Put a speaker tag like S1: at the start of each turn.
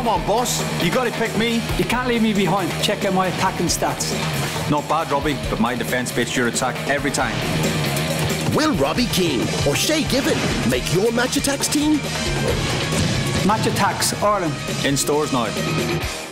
S1: Come on, boss. You got to pick me.
S2: You can't leave me behind. Check out my attacking stats.
S1: Not bad, Robbie, but my defence beats your attack every time.
S3: Will Robbie Keane or Shay Given make your Match Attax team?
S2: Match Attax, Ireland.
S1: In stores now.